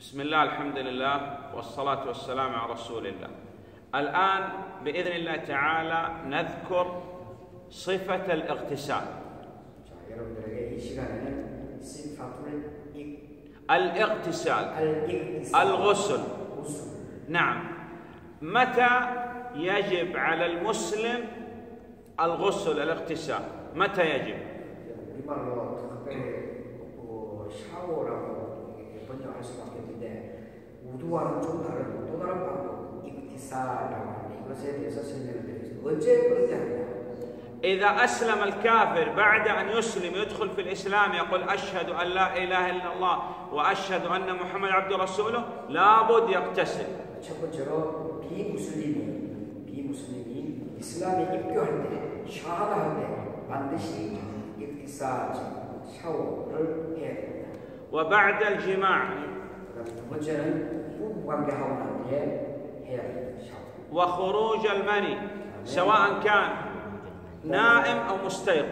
بسم الله الحمد لله والصلاة والسلام على رسول الله. الآن بإذن الله تعالى نذكر صفة الاغتسال. الاغتسال الغسل. نعم، متى يجب على المسلم الغسل الاغتسال؟ متى يجب؟ 우두와는 좀 다른 또 다른 방법, 익티살이라고 하는데 이것에 대해서 설명을 드리겠습니다. 언제 그렇게 하냐? إذا أسلم الكافر بعد أن يسلم يدخل في الإسلام يقول أشهد أن لا إله إلا الله وأشهد أن محمد عبد رسوله لابد يغتسل. 첫 번째로 비무슬림이 이슬람에 입교할 때, 샤하다 할 때 반드시 익티살, 샤워를 해야 됩니다. وبعد الجماع 두 번째는 부부관계하고 난 뒤에 해야 됩니다. وخروج المني سواء كان نائم أو مستيقظ.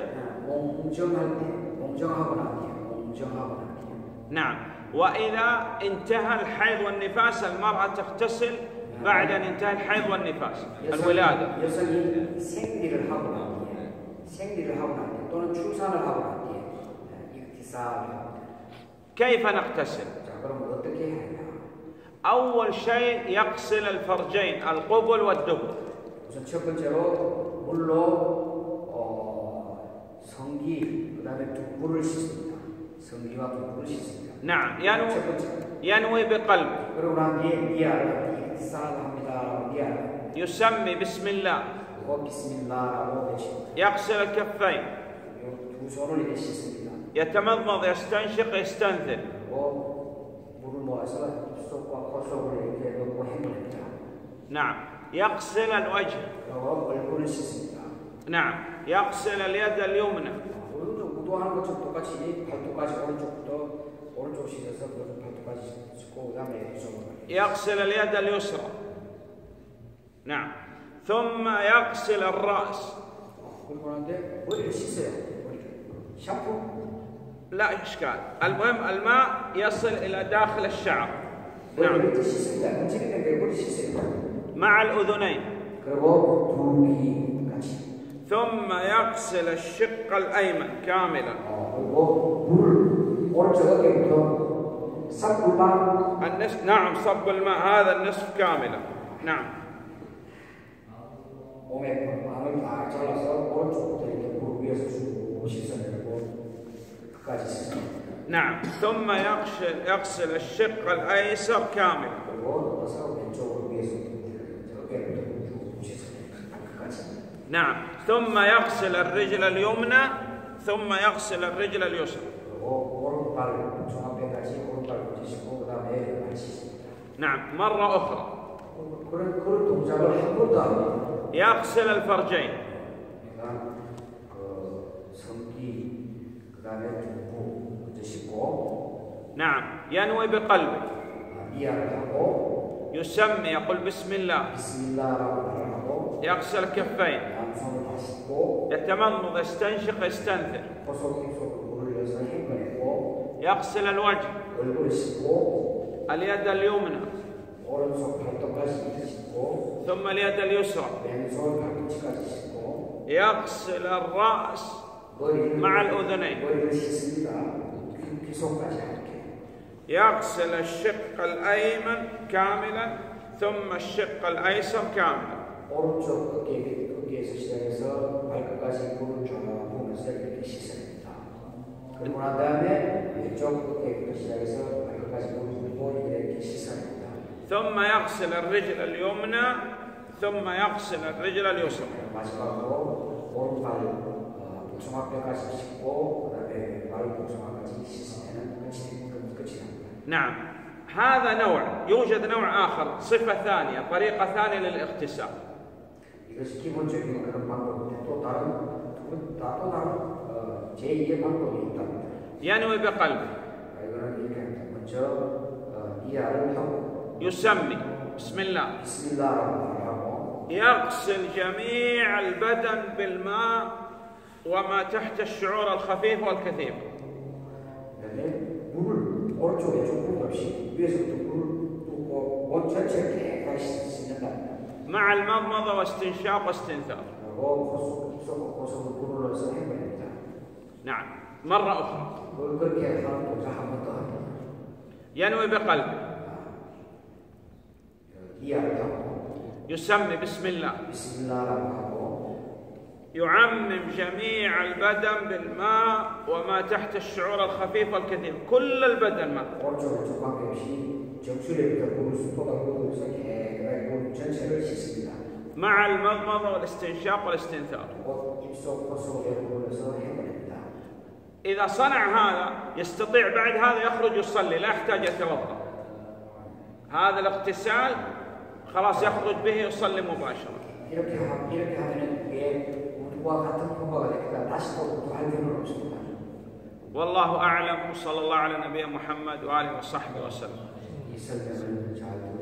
نعم. وإذا انتهى الحيض والنفاس المرأة تغتسل بعد أن انتهى الحيض والنفاس الولادة. كيف نغتسل؟ أول شيء يغسل الفرجين القبل والدبر. 첫 번째로 물로 성기 그다음에 두부를 씻습니다. 성기와 두부를 씻습니다. نعم. ينوي بقلبه. 그러고 난 뒤에 니야를 합니다. 니야. يسمي بسم الله. 비스밀라라고 외칩니다. يغسل الكفين. 두 손을 이렇게 씻습니다. يتمضمض يستنشق يستنثر. 물을 모아서 입속과 콧속을 이렇게 넣고 헹궈냅니다. نعم. يغسل الوجه. 얼굴을 씻습니다. نعم. يغسل اليد اليمنى. 우도하는 것처럼 똑같이 발톱까지 오른쪽 씻어서 발톱까지 씻고 그다음에 يغسل اليد اليسرى. نعم. ثم يغسل الرأس. 그리고 나는데 머리를 씻어요. 샴푸. لا إشكال. المهم الماء يصل إلى داخل الشعر. نعم. مع الأذنين. ثم يغسل الشق الأيمن كاملا. النصف. نعم، صب الماء هذا النصف كاملا. نعم. نعم. ثم يغسل الشق الأيسر كاملا. نعم. ثم يغسل الرجل اليمنى ثم يغسل الرجل اليسرى. نعم. مرة أخرى يغسل الفرجين. نعم. ينوي بقلبه. يسمي يقول بسم الله. يغسل الكفين. يتمضمض يستنشق يستنثر. يغسل الوجه. اليد اليمنى ثم اليد اليسرى. يغسل الرأس مع الأذنين. يغسل الشق الأيمن كاملا ثم الشق الأيسر كاملا. ثم يغسل الرجل اليمنى ثم يغسل الرجل اليسرى. نعم. هذا نوع. يوجد نوع آخر، صفة ثانية، طريقة ثانية للاغتسال. ينوي بقلبه. يسمي بسم الله. يغسل جميع البدن بالماء وما تحت الشعور الخفيف والكثيف. 오른쪽 왼쪽 품 없이 위에서부터 온 전체를 깨끗이 씻는다. مع المضمضة واستنشاق واستنثار. 그리고 고속을 불어넣어서 해버립니다. نعم مرة أخرى. 그렇게 하는 동작 한 번 더 합니다. ينوي بقلبه. 이해를 하고 يسمي بسم الله. 비스밀라라고 하고 يعمم جميع البدن بالماء وما تحت الشعور الخفيف والكثير. كل البدن ماء. 오른쪽 왼쪽 관계없이 정수리부터 물을 수포가 묻어서 깨끗하게 물 전체를 씻습니다. مع المضمضة والاستنشاق والاستنثار. 입속 고속에 불어넣어서 해버립니다. إذا صنع هذا يستطيع بعد هذا يخرج يصلي لا يحتاج يتوضأ. هذا الاغتسال خلاص يخرج به يصلي مباشرة. 이렇게 하면은 그게 우두와 같은 풍부가 되니까 다시 또 우두할 필요는 없습니다. والله أعلم وصلى الله على نبينا محمد وآله وصحبه وسلم. 이 설명을 잘